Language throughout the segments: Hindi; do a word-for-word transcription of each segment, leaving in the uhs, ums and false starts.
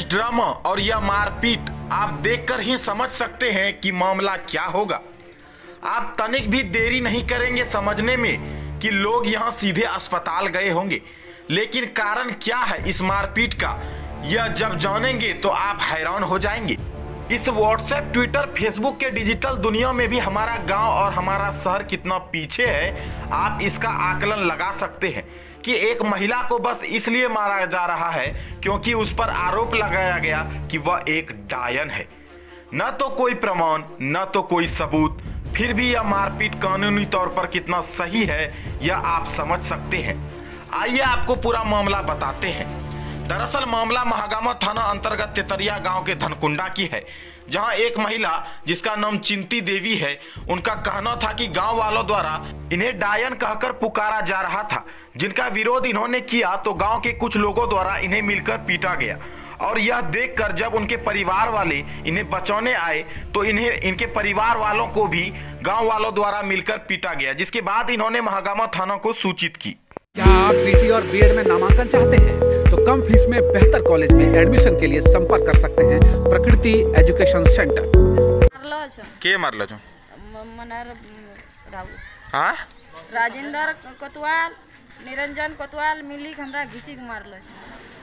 ड्रामा और यह मारपीट आप देखकर ही समझ सकते हैं कि मामला क्या होगा। आप तनिक भी देरी नहीं करेंगे समझने में कि लोग यहां सीधे अस्पताल गए होंगे, लेकिन कारण क्या है इस मारपीट का, यह जब जानेंगे तो आप हैरान हो जाएंगे। इस व्हाट्सएप, ट्विटर, फेसबुक के डिजिटल दुनिया में भी हमारा गांव और हमारा शहर कितना पीछे है, आप इसका आकलन लगा सकते हैं कि एक महिला को बस इसलिए मारा जा रहा है क्योंकि उस पर आरोप लगाया गया कि वह एक डायन है। न तो कोई प्रमाण, न तो कोई सबूत, फिर भी यह मारपीट कानूनी तौर पर कितना सही है यह आप समझ सकते हैं। आइए आपको पूरा मामला बताते हैं। दरअसल मामला महागामा थाना अंतर्गत तेतरिया गांव के धनकुंडा की है, जहां एक महिला जिसका नाम चिंती देवी है, उनका कहना था कि गांव वालों द्वारा इन्हें डायन कहकर पुकारा जा रहा था, जिनका विरोध इन्होंने किया तो गांव के कुछ लोगों द्वारा इन्हें मिलकर पीटा गया। और यह देखकर जब उनके परिवार वाले इन्हें बचाने आए तो इन्हें इनके परिवार वालों को भी गांव वालों द्वारा मिलकर पीटा गया, जिसके बाद इन्होंने महागामा थाना को सूचित की। क्या आप पीटी और बीएड में नामांकन चाहते हैं तो कम फीस में बेहतर कॉलेज में एडमिशन के लिए संपर्क कर सकते हैं प्रकृति एजुकेशन सेंटर। के मारलो छो? मनार राव हां राजेंद्र कोतवाल, निरंजन कोतवाल मिली हमरा घिची के मारलो छ।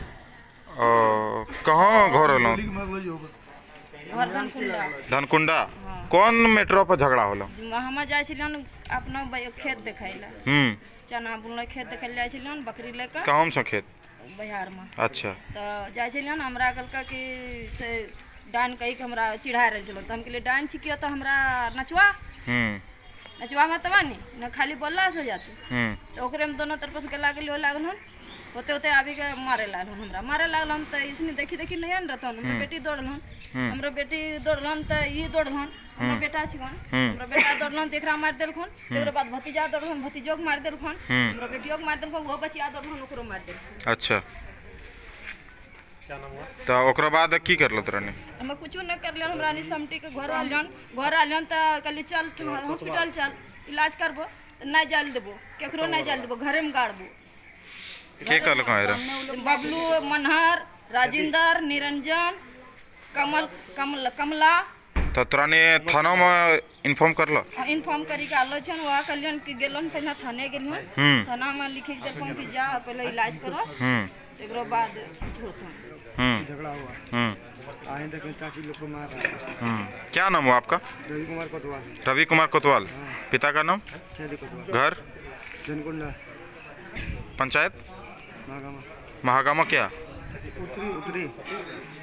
ओ कहां घर होलो? घर धनकुंडा। धनकुंडा कौन मेट्रो पर झगड़ा होलो? हम जाय छिलन अपना खेत देखाइला। हम्म चना बुनले खेत देखाइला जाय छिलन, बकरी लेकर। कौन सा खेत? बिहार में। अच्छा। तो जाय छिलन हमरा कहलका कि से डान कहि के हमरा चिढ़ा रहल छलो, त हम कहले डान छिकियो त हमरा नचवा। हम्म नचवा में तवानी न खाली बोलला से जातू। हम्म तो ओकरे में दोनों तरफ से के लागल हो लागल हन, होते होते आबी के मारे लागल हन हमरा। मारे लागल हम त इसने देखी देखी नहीं आन रहतन, हमर बेटी दौड़ल हन। हमरो बेटी दौड़ल हन त ई दौड़ल हन, हमर बेटा छिकन। हमरो बेटा दौड़ल हन त एकरा मार देलखन, तेकर बाद भतीजा दौड़ल हन, भतीजोक मार देलखन। हमरो बेटियोक मार देलखन, वो बचिया दौड़ल हन, ओकरो मार देलखन। अच्छा। तो ओकरा बाद की करलो तोरने? हम कुछ न करले, हमरा नि समटी के घर आलियन, घर आलियन त कहली चल हॉस्पिटल चल इलाज करबो, नहीं जाल देबो, केकरो नहीं जाल देबो, घरे में गाड़बो। के कहलको हैरा? बबलू, मनहर, राजेंद्र, निरंजन, कमल कमल कमला। तो तोराने थाना में इन्फॉर्म करलो? इन्फॉर्म करी के आलो छन, वहां कल्याण की गेलन, पहले थाने गेलियन, थाना में लिखि के देलखन कि जा पहले इलाज करो, एकरो बाद कुछ होतो। हम्म झगड़ा हुआ। हम्म आए देखे चाची लोग को मार रहा है। हम्म क्या नाम हुआ आपका? रवि कुमार कोतवाल। रवि कुमार कोतवाल। पिता का नाम? छेदी कोतवाल। घर? धनकुंडा। पंचायत? महागामा। महागामा क्या? उतरी उतरी